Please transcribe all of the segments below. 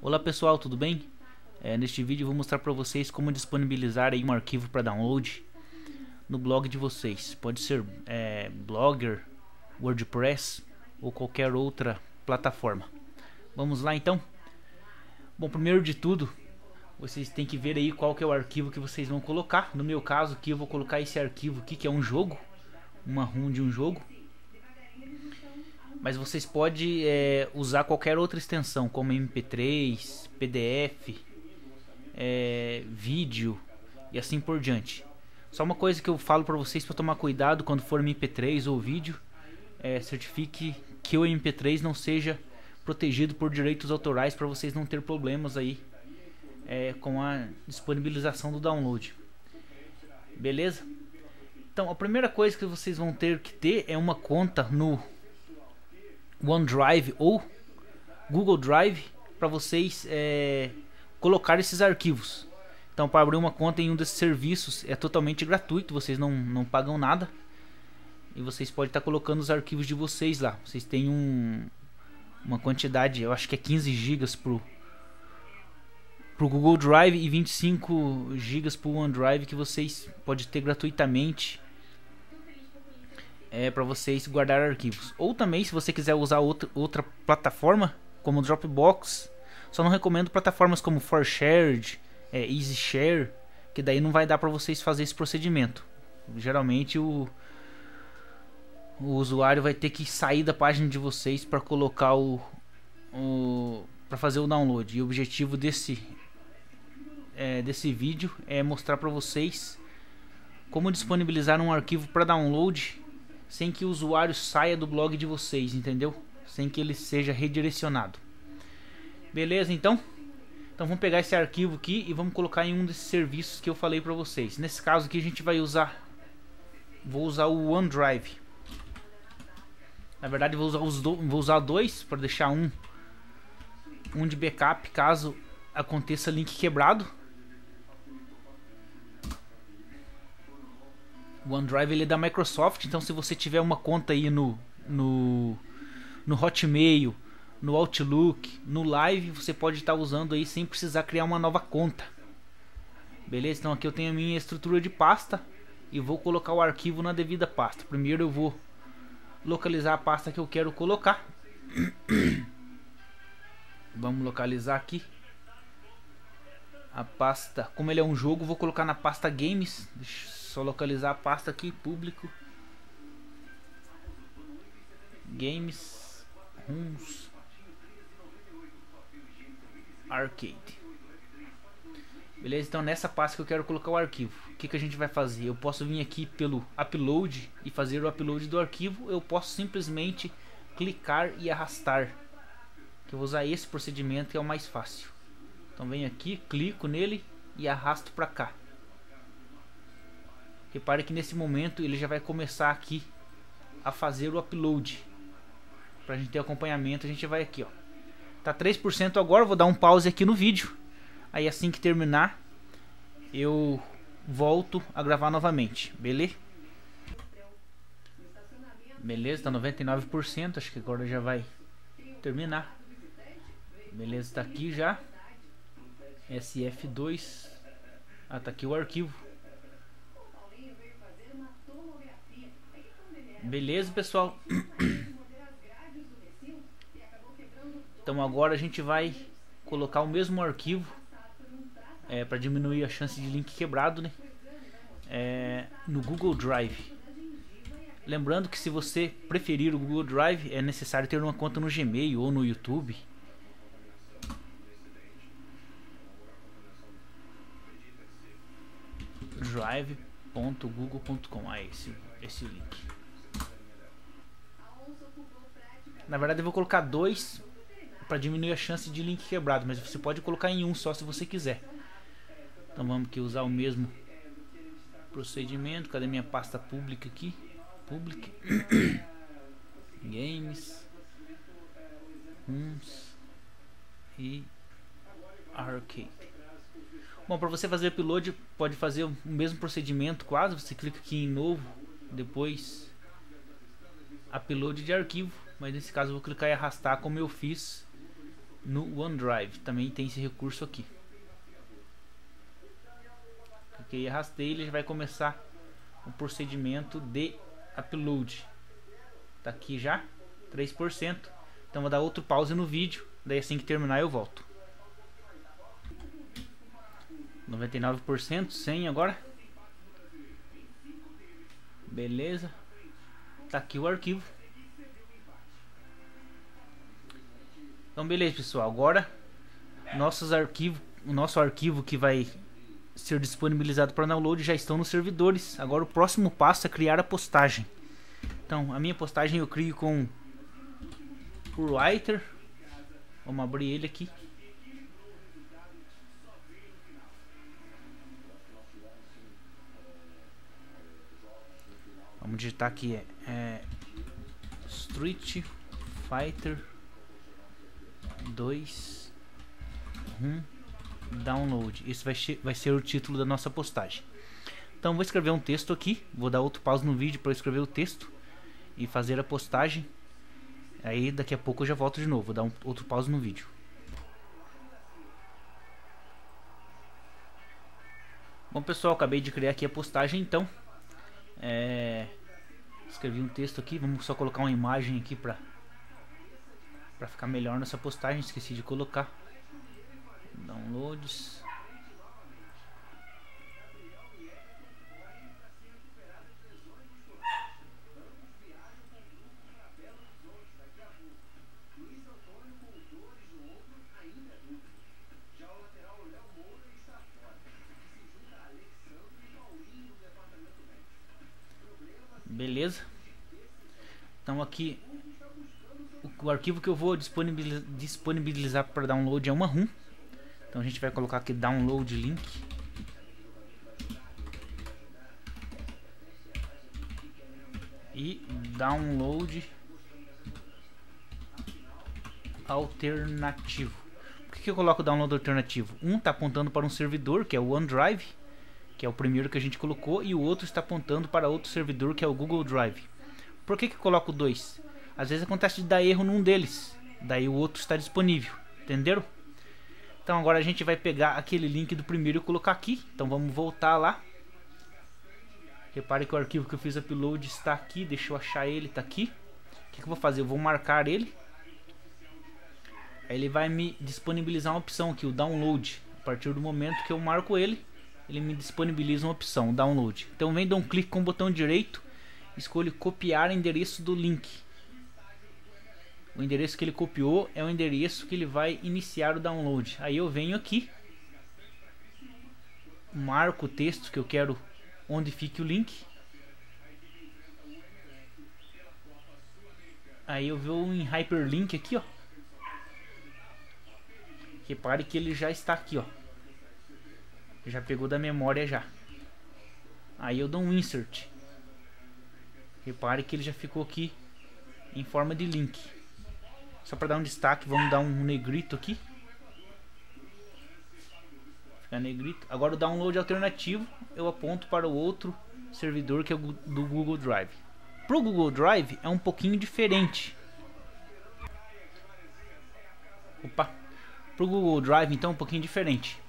Olá pessoal, tudo bem? Neste vídeo eu vou mostrar para vocês como disponibilizar aí um arquivo para download no blog de vocês. Pode ser Blogger, WordPress ou qualquer outra plataforma. Vamos lá então? Bom, primeiro de tudo, vocês têm que ver aí qual que é o arquivo que vocês vão colocar. No meu caso aqui eu vou colocar esse arquivo aqui, que é um jogo, uma ROM de um jogo. Mas vocês podem usar qualquer outra extensão, como MP3, PDF, vídeo e assim por diante. Só uma coisa que eu falo para vocês para tomar cuidado quando for MP3 ou vídeo, certifique que o MP3 não seja protegido por direitos autorais, para vocês não ter problemas aí com a disponibilização do download. Beleza? Então a primeira coisa que vocês vão ter que ter é uma conta no OneDrive ou Google Drive para vocês colocar esses arquivos. Então, para abrir uma conta em um desses serviços é totalmente gratuito, vocês não pagam nada e vocês podem estar colocando os arquivos de vocês lá. Vocês têm uma quantidade, eu acho que é 15 GB pro Google Drive e 25 GB pro OneDrive, que vocês podem ter gratuitamente para vocês guardar arquivos. Ou também, se você quiser usar outra plataforma como Dropbox, só não recomendo plataformas como ForShared, EasyShare, que daí não vai dar para vocês fazer esse procedimento. Geralmente o usuário vai ter que sair da página de vocês para colocar para fazer o download. E o objetivo desse vídeo é mostrar para vocês como disponibilizar um arquivo para download sem que o usuário saia do blog de vocês, entendeu? Sem que ele seja redirecionado. Beleza, então? Então vamos pegar esse arquivo aqui e vamos colocar em um desses serviços que eu falei para vocês. Nesse caso aqui a gente vai vou usar o OneDrive. Na verdade vou usar dois para deixar um de backup caso aconteça link quebrado. O OneDrive ele é da Microsoft, então se você tiver uma conta aí no Hotmail, no Outlook, no Live, você pode estar usando aí sem precisar criar uma nova conta. Beleza? Então aqui eu tenho a minha estrutura de pasta e vou colocar o arquivo na devida pasta. Primeiro eu vou localizar a pasta que eu quero colocar. Vamos localizar aqui a pasta. Como ele é um jogo, vou colocar na pasta Games. Deixa eu só localizar a pasta aqui, público, Games, ROMs, Arcade. Beleza, então nessa pasta que eu quero colocar o arquivo, o que a gente vai fazer? Eu posso vir aqui pelo Upload e fazer o upload do arquivo. Eu posso simplesmente clicar e arrastar, que eu vou usar esse procedimento que é o mais fácil. Então venho aqui, clico nele e arrasto para cá. Repare que nesse momento ele já vai começar aqui a fazer o upload. Para a gente ter acompanhamento, a gente vai aqui, ó. Tá 3% agora, vou dar um pause aqui no vídeo. Aí assim que terminar, eu volto a gravar novamente, beleza? Beleza, tá 99%, acho que agora já vai terminar. Beleza, tá aqui já. SF2. Ah, tá aqui o arquivo. Beleza, pessoal? Então agora a gente vai colocar o mesmo arquivo para diminuir a chance de link quebrado, né? No Google Drive. Lembrando que se você preferir o Google Drive, é necessário ter uma conta no Gmail ou no YouTube. drive.google.com. esse link. Na verdade eu vou colocar dois para diminuir a chance de link quebrado, mas você pode colocar em um só se você quiser. Então vamos aqui usar o mesmo procedimento. Cadê minha pasta pública aqui? Public Games, ROMs e Arcade. Bom, para você fazer upload, pode fazer o mesmo procedimento quase. Você clica aqui em novo, depois upload de arquivo, mas nesse caso eu vou clicar e arrastar como eu fiz no OneDrive. Também tem esse recurso aqui. Cliquei e arrastei, ele já vai começar o procedimento de upload. Tá aqui já, 3%. Então vou dar outro pause no vídeo, daí assim que terminar eu volto. 99%, 100 agora. Beleza. Tá aqui o arquivo. Então beleza, pessoal, agora o nosso arquivo que vai ser disponibilizado para download já estão nos servidores. Agora o próximo passo é criar a postagem. Então a minha postagem eu crio com o Writer. Vamos abrir ele aqui. Vamos digitar aqui Street Fighter 2 Download. Esse vai ser o título da nossa postagem. Então vou escrever um texto aqui. Vou dar outro pause no vídeo para eu escrever o texto e fazer a postagem. Aí daqui a pouco eu já volto de novo. Vou dar outro pause no vídeo. Bom, pessoal, acabei de criar aqui a postagem. Então escrevi um texto aqui. Vamos só colocar uma imagem aqui para ficar melhor nessa postagem. Esqueci de colocar downloads. Beleza. Então aqui o arquivo que eu vou disponibilizar para download é uma ROM. Então a gente vai colocar aqui download link. E download alternativo. Por que eu coloco download alternativo? Um está apontando para um servidor, que é o OneDrive, que é o primeiro que a gente colocou, e o outro está apontando para outro servidor, que é o Google Drive. Por que eu coloco dois? Às vezes acontece de dar erro num deles, daí o outro está disponível, entenderam? Então agora a gente vai pegar aquele link do primeiro e colocar aqui. Então vamos voltar lá. Repare que o arquivo que eu fiz upload está aqui, deixa eu achar ele, está aqui. O que eu vou fazer? Eu vou marcar ele. Aí ele vai me disponibilizar uma opção aqui, o download. A partir do momento que eu marco ele, ele me disponibiliza uma opção, o download. Então vem, dou um clique com o botão direito, escolho copiar endereço do link. O endereço que ele copiou é o endereço que ele vai iniciar o download. Aí eu venho aqui, marco o texto que eu quero onde fique o link. Aí eu vou em hyperlink aqui, ó. Repare que ele já está aqui, ó. Já pegou da memória já. Aí eu dou um insert. Repare que ele já ficou aqui em forma de link. Só para dar um destaque, vamos dar um negrito aqui. Fica negrito. Agora o download alternativo eu aponto para o outro servidor, que é o do Google Drive. Para o Google Drive é um pouquinho diferente. Opa! Para o Google Drive então é um pouquinho diferente.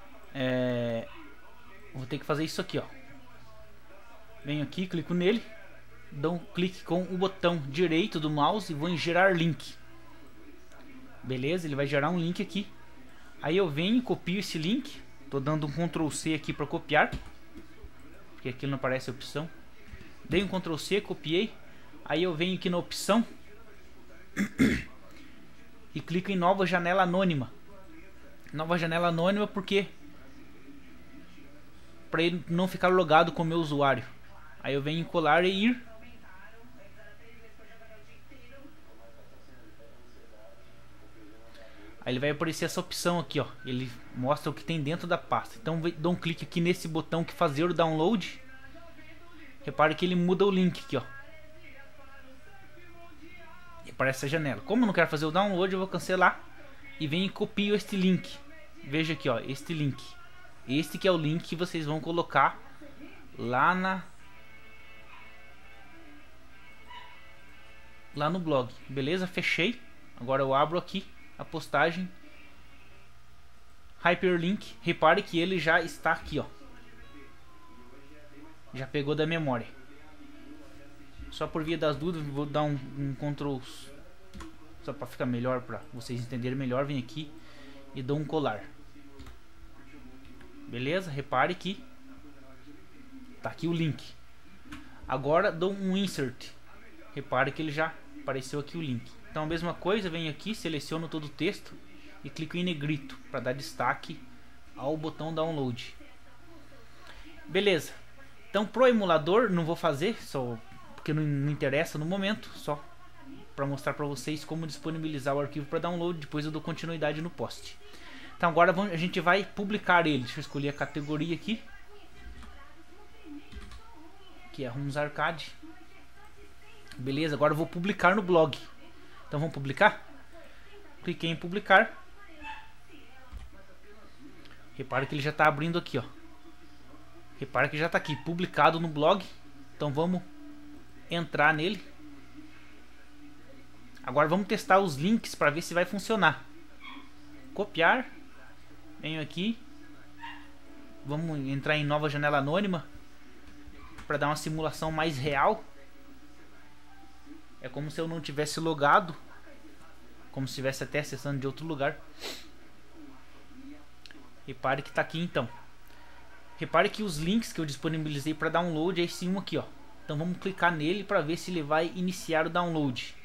Vou ter que fazer isso aqui, ó. Venho aqui, clico nele, dou um clique com o botão direito do mouse e vou em gerar link. Beleza, ele vai gerar um link aqui. Aí eu venho e copio esse link. Tô dando um Ctrl C aqui para copiar, porque aqui não aparece a opção. Dei um Ctrl C, copiei. Aí eu venho aqui na opção e clico em nova janela anônima. Nova janela anônima porque para ele não ficar logado com o meu usuário. Aí eu venho em colar e ir. Aí ele vai aparecer essa opção aqui, ó. Ele mostra o que tem dentro da pasta. Então dou um clique aqui nesse botão que fazer o download. Repare que ele muda o link aqui, ó. E aparece a janela. Como eu não quero fazer o download, eu vou cancelar e venho e copio este link. Veja aqui, ó, este link. Este que é o link que vocês vão colocar lá no blog. Beleza? Fechei. Agora eu abro aqui a postagem Hyperlink. Repare que ele já está aqui, ó. Já pegou da memória. Só por via das dúvidas, vou dar um Ctrl, só para ficar melhor, para vocês entenderem melhor. Vem aqui e dou um colar. Beleza? Repare que tá aqui o link. Agora dou um insert. Repare que ele já apareceu aqui o link. Então a mesma coisa, venho aqui, seleciono todo o texto e clico em negrito para dar destaque ao botão download. Beleza. Então pro emulador não vou fazer, só porque não interessa no momento, só para mostrar para vocês como disponibilizar o arquivo para download. Depois eu dou continuidade no post. Então agora a gente vai publicar ele. Deixa eu escolher a categoria aqui, que é Rooms Arcade. Beleza, agora eu vou publicar no blog. Então vamos publicar? Cliquei em publicar. Repare que ele já está abrindo aqui, ó. Repare que já está aqui, publicado no blog. Então vamos entrar nele. Agora vamos testar os links para ver se vai funcionar. Copiar. Venho aqui. Vamos entrar em nova janela anônima para dar uma simulação mais real. É como se eu não tivesse logado, como se estivesse até acessando de outro lugar. Repare que está aqui então. Repare que os links que eu disponibilizei para download é esse um aqui, ó. Então vamos clicar nele para ver se ele vai iniciar o download.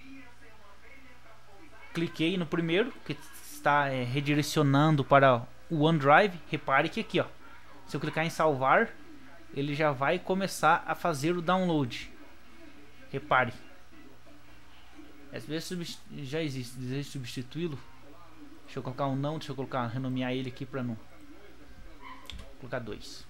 Cliquei no primeiro, que está redirecionando para o OneDrive. Repare que aqui, ó, se eu clicar em salvar, ele já vai começar a fazer o download. Repare. Às vezes já existe, desejo substituí-lo. Deixa eu colocar um não, deixa eu colocar, renomear ele aqui para não. Vou colocar 2.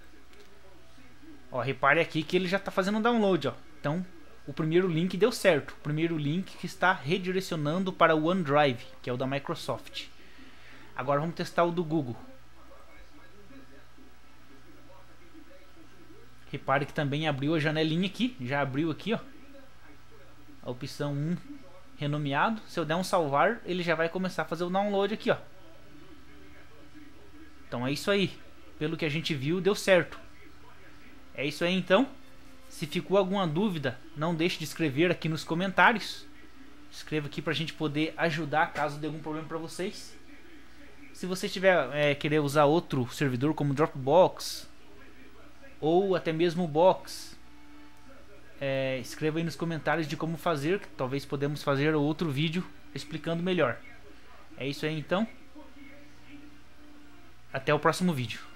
Ó, repare aqui que ele já está fazendo o download, ó. Então, o primeiro link deu certo. O primeiro link que está redirecionando para o OneDrive, que é o da Microsoft. Agora vamos testar o do Google. Repare que também abriu a janelinha aqui. Já abriu aqui, ó. A opção 1 renomeado. Se eu der um salvar, ele já vai começar a fazer o download aqui, ó. Então é isso aí. Pelo que a gente viu, deu certo. É isso aí então. Se ficou alguma dúvida, não deixe de escrever aqui nos comentários. Escreva aqui pra gente poder ajudar caso dê algum problema pra vocês. Se você tiver querer usar outro servidor como Dropbox ou até mesmo o Box, escreva aí nos comentários de como fazer, que talvez podemos fazer outro vídeo explicando melhor. É isso aí então. Até o próximo vídeo.